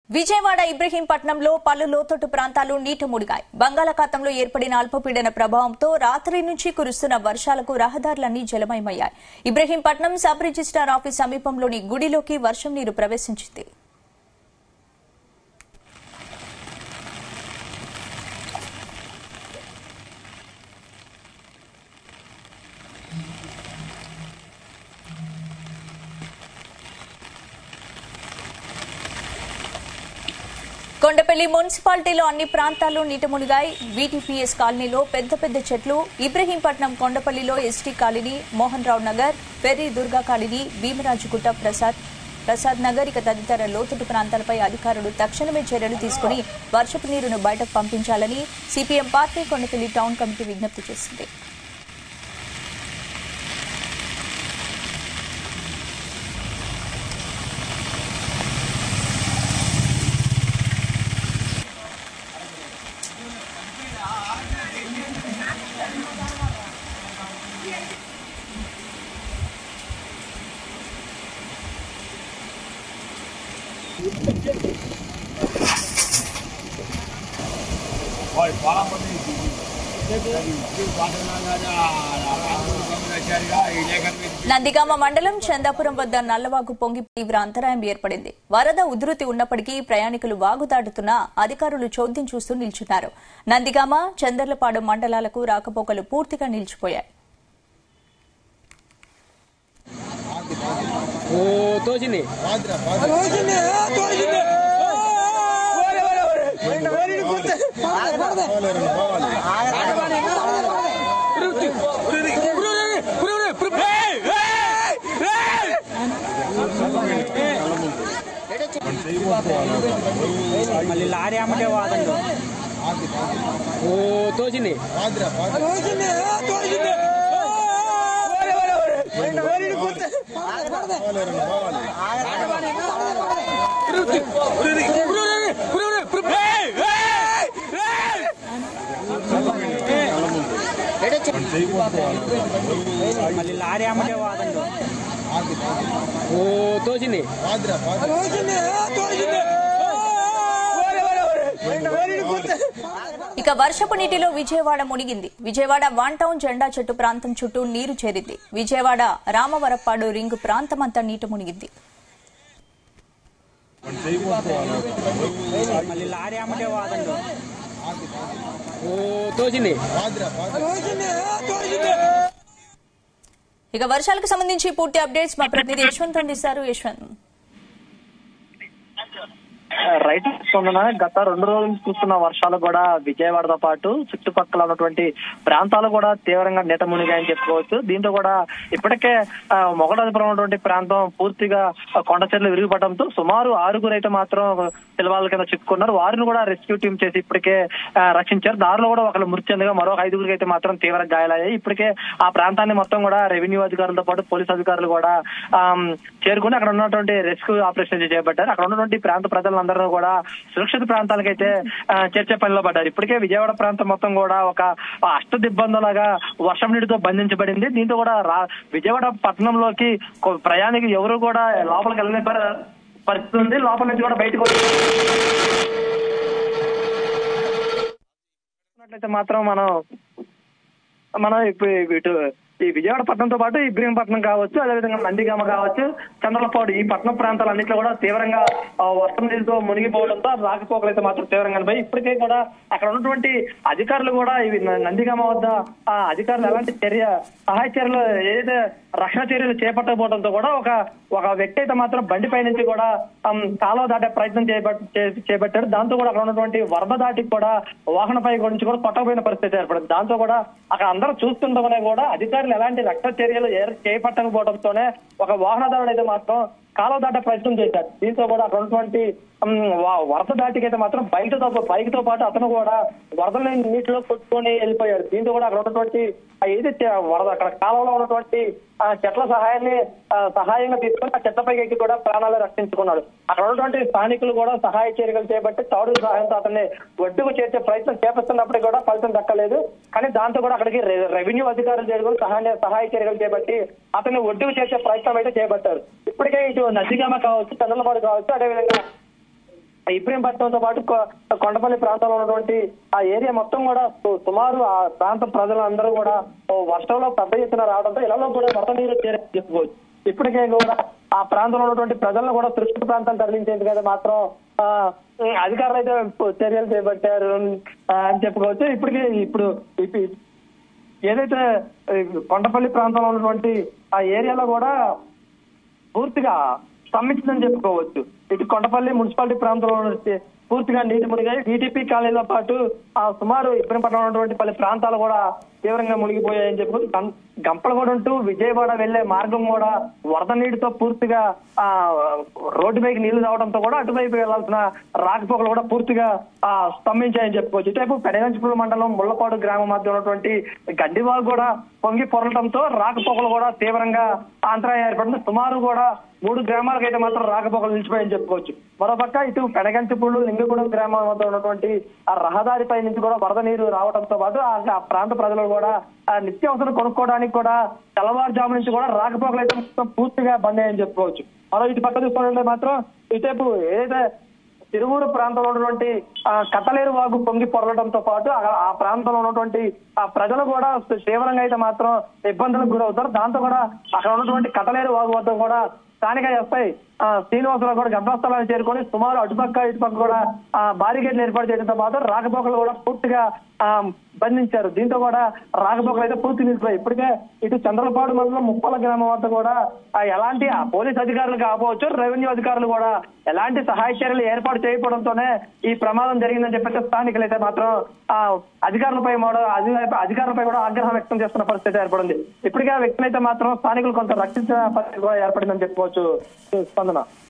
విజయవాడ ఇబ్రహీంపట్నంలో పలు లోతట్టు ప్రాంతాలు నీట మునిగాయి. బంగాళాఖాతంలో ఏర్పడిన అల్పపీడన ప్రభావంతో రాత్రి నుంచి కురుస్తున్న వర్షాలకు రహదారులన్నీ జలమయమయ్యాయి. ఇబ్రహీంపట్నం సబ్ రిజిస్టార్ ఆఫీస్ సమీపంలోని గుడిలోకి వర్షం నీరు ప్రవేశించింది. కొండపల్లి మున్సిపాలిటీలో అన్ని ప్రాంతాల్లో నీట మునిగాయి. వీటీపీఎస్ కాలనీలో పెద్ద పెద్ద చెట్లు, ఇబ్రహీంపట్నం కొండపల్లిలో ST colony, Mohan Rao Nagar, Perri Durga colony, Bheemarajugutta, Prasad Nagar ఇక తదితర లోతట్టు ప్రాంతాలపై అధికారులు తక్షణమే చర్యలు తీసుకుని వర్షపు నీరును బయటకు పంపించాలని CPM party Kondapalli town committee విజ్ఞప్తి చేసింది. నందిగామ మండలం చందాపురం వద్ద నల్లవాగు పొంగి తీవ్ర అంతరాయం ఏర్పడింది. వరద ఉధృతి ఉన్నప్పటికీ ప్రయాణికులు వాగు దాటుతున్నా అధికారులు చోద్యం చూస్తూ నిల్చున్నారు. నందిగామ, చందర్లపాడు మండలాలకు రాకపోకలు పూర్తిగా నిలిచిపోయాయి. మళ్ళీ లారీ అమ్మటే వాదండు తోచింది మళ్ళీ లారీ అమ్మటే వాదండు తోచింది ఇక వర్షపు నీటిలో విజయవాడ మునిగింది. విజయవాడ వన్ టౌన్ జెండా చెట్టు ప్రాంతం చుట్టూ నీరు చేరింది. విజయవాడ రామవరప్పాడు రింగు ప్రాంతమంతా నీట మునిగింది. మళ్ళీ లారీ అమ్మటే వాదండు తోచింది. ఇక వర్షాలకు సంబంధించి పూర్తి అప్డేట్స్ మా ప్రతినిధి యశ్వంత్ అందిస్తారు. యశ్వంత్, రైతు స్పందన గత 2 రోజుల నుంచి చూస్తున్న వర్షాలు కూడా విజయవాడతో పాటు చుట్టుపక్కల ఉన్నటువంటి ప్రాంతాలు కూడా తీవ్రంగా నీట మునిగాయని చెప్పుకోవచ్చు. దీంతో కూడా ఇప్పటికే మొగడాదిపురం ఉన్నటువంటి ప్రాంతం పూర్తిగా కొండ చెట్లు విరిగిపడడంతో సుమారు 6 అయితే మాత్రం పిలవాళ్ళ కింద చిక్కుకున్నారు. వారిని కూడా రెస్క్యూ టీం చేసి ఇప్పటికే రక్షించారు. దారిలో కూడా ఒకళ్ళు మృతి చెందగా మరో 5 అయితే మాత్రం తీవ్ర గాయాలయ్యాయి. ఇప్పటికే ఆ ప్రాంతాన్ని మొత్తం కూడా రెవెన్యూ అధికారులతో పాటు పోలీసు అధికారులు కూడా చేరుకుని అక్కడ ఉన్నటువంటి రెస్క్యూ ఆపరేషన్ చేపట్టారు. అక్కడ ఉన్నటువంటి ప్రాంత ప్రజలందరూ కూడా సురక్షిత ప్రాంతాలకైతే చేర్చే పనిలో పడ్డారు. ఇప్పటికే విజయవాడ ప్రాంతం మొత్తం కూడా ఒక అష్టదిబ్బందులాగా వర్షం నీటితో బంధించబడింది. దీంతో కూడా విజయవాడ పట్టణంలోకి ప్రయాణికులు ఎవరు కూడా లోపలికి వెళ్ళని పరిస్థితి ఉంది. లోపల నుంచి కూడా బయటకు వచ్చినట్లయితే మాత్రం మనం ఇటు ఈ విజయవాడ పట్టణంతో పాటు ఇబ్రహీంపట్నం కావచ్చు, అదేవిధంగా నందిగామ కావచ్చు, చంద్రలపాడు ఈ పట్టణ ప్రాంతాలన్నింటిలో కూడా తీవ్రంగా వర్షం నీటితో మునిగిపోవడంతో రాకపోకలు అయితే మాత్రం తీవ్రంగా అనిపోయి ఇప్పటికే కూడా అక్కడ ఉన్నటువంటి అధికారులు కూడా ఇవి నందిగామ వద్ద అధికారులు ఎలాంటి సహాయ చర్యలు ఏదైతే రక్షణ చర్యలు చేపట్టకపోవడంతో కూడా ఒక వ్యక్తి అయితే మాత్రం బండిపై నుంచి కూడా కాలువ దాటే ప్రయత్నం చేపట్టాడు. దాంతో కూడా అక్కడ ఉన్నటువంటి వరద దాటికి కూడా వాహనపై నుంచి కూడా కొట్టకపోయిన పరిస్థితి ఏర్పడింది. దాంతో కూడా అక్కడ అందరూ చూస్తుండగానే కూడా అధికారులు ఎలాంటి రక్షణ చర్యలు చేపట్టకపోవడంతోనే ఒక వాహనదారుడు అయితే మాత్రం కాలువ దాటే ప్రయత్నం చేశాడు. దీంతో కూడా అక్కడ ఉన్నటువంటి వరద దాటికి అయితే మాత్రం బైక్ తో పాటు అతను కూడా వరదల నీటిలో కొట్టుకొని వెళ్ళిపోయాడు. దీంతో కూడా అక్కడ ఉన్నటువంటి ఏదైతే వరద అక్కడ కాలంలో ఉన్నటువంటి చెట్ల సహాయంగా తీసుకుని ఆ చెట్లపైకి ఎక్కి కూడా ప్రాణాలు రక్షించుకున్నాడు. అక్కడ ఉన్నటువంటి స్థానికులు కూడా సహాయ చర్యలు చేపట్టి తాడు సహాయంతో అతన్ని ఒడ్డుకు చేర్చే ప్రయత్నం చేపడుతున్నప్పటికీ కూడా ఫలితం దక్కలేదు. కానీ దాంతో కూడా అక్కడికి రెవెన్యూ అధికారులు చేరుకొని సహాయ చర్యలు చేపట్టి అతన్ని ఒడ్డుకు చేర్చే ప్రయత్నం అయితే చేపట్టారు. ఇప్పటికే ఇటు నందిగామ కావచ్చు, చంద్రలపాడు కావచ్చు, అదేవిధంగా ఇబ్రహీంపట్నంతో పాటు కొండపల్లి ప్రాంతంలో ఉన్నటువంటి ఆ ఏరియా మొత్తం కూడా సుమారు ఆ ప్రాంత ప్రజలందరూ కూడా వర్షంలో పెద్ద ఎత్తున రావడంతో ఇళ్లలో కూడా వరద నీరు చేరని చెప్పుకోవచ్చు. ఇప్పటికే కూడా ఆ ప్రాంతంలో ఉన్నటువంటి ప్రజలను కూడా సురక్షిత ప్రాంతం తరలించేందుకు అయితే మాత్రం అధికారులు అయితే చర్యలు చేపట్టారు అని చెప్పుకోవచ్చు. ఇప్పుడు ఏదైతే కొండపల్లి ప్రాంతంలో ఉన్నటువంటి ఆ ఏరియాలో కూడా పూర్తిగా స్తంభించిందని చెప్పుకోవచ్చు. ఇటు కొండపల్లి మున్సిపాలిటీ ప్రాంతంలో పూర్తిగా నీటి మునిగాయి. టీడీపీ కాలనీతో పాటు ఆ సుమారు ఇబ్రహీంపట్నం ఉన్నటువంటి పలు ప్రాంతాలు కూడా తీవ్రంగా మునిగిపోయాయని చెప్పుకోవచ్చు. గంపలగూడ టు విజయవాడ వెళ్లే మార్గం కూడా వరద నీటితో పూర్తిగా రోడ్డు పైకి నీళ్లు రావడంతో కూడా అటువైపు వెళ్లాల్సిన రాకపోకలు కూడా పూర్తిగా స్తంభించాయని చెప్పుకోవచ్చు. ఇటువైపు పెనగంచిపూడి మండలం ముళ్లపాడు గ్రామం మధ్య ఉన్నటువంటి గడ్డివాగు కూడా పొంగి పొరలటంతో రాకపోకలు కూడా తీవ్రంగా అంతరాయం ఏర్పడింది. సుమారు కూడా 3 గ్రామాలకు అయితే మాత్రం రాకపోకలు నిలిచిపోయాయని చెప్పుకోవచ్చు. మరోపక్క ఇటు పెనగంచిపూడి లింగగూడెం గ్రామం వద్ద ఉన్నటువంటి ఆ రహదారిపై నుంచి కూడా వరద నీరు రావడంతో పాటు ఆ ప్రాంత ప్రజలు కూడా నిత్యావసరం కొనుక్కోవడానికి కూడా తెల్లవారుజాము నుంచి కూడా రాకపోకలు అయితే మొత్తం పూర్తిగా బంద్ అయ్యని చెప్పుకోవచ్చు. మరో ఇటు పక్క చూసుకుంటే మాత్రం ఇటువైపు ఏదైతే తిరువూరు ప్రాంతంలో ఉన్నటువంటి కట్టలేరు వాగు పొంగి పొరలడంతో పాటు ఆ ప్రాంతంలో ఉన్నటువంటి ఆ ప్రజలు కూడా తీవ్రంగా అయితే మాత్రం ఇబ్బందులకు గురవుతారు. దాంతో కూడా అక్కడ ఉన్నటువంటి కట్టలేరు వాగు వద్ద కూడా స్థానిక ఎస్ఐ శ్రీనివాసరావు కూడా ఘటనాస్థలాన్ని చేరుకొని సుమారు అటుపక్క ఇటుపక్క కూడా బారికేడ్లు ఏర్పాటు చేయడంతో పాటు రాకపోకలు కూడా పూర్తిగా బంధించారు. దీంతో కూడా రాకపోకలు అయితే పూర్తి నిలిచిపోయాయి. ఇప్పటికే ఇటు చంద్రపాడు మండలం ముప్పల గ్రామం వద్ద కూడా ఎలాంటి పోలీస్ అధికారులు కావచ్చు, రెవెన్యూ అధికారులు కూడా ఎలాంటి సహాయ చర్యలు ఏర్పాటు చేయకపోవడంతోనే ఈ ప్రమాదం జరిగిందని చెప్పేసి స్థానికులు అయితే మాత్రం అధికారులపై కూడా ఆగ్రహం వ్యక్తం చేస్తున్న పరిస్థితి ఏర్పడింది. ఇప్పటికే ఆ వ్యక్తిని అయితే మాత్రం స్థానికులు కొంత రక్షించిన పరిస్థితి కూడా ఏర్పడిందని చెప్పుకోవచ్చు. స్పందన.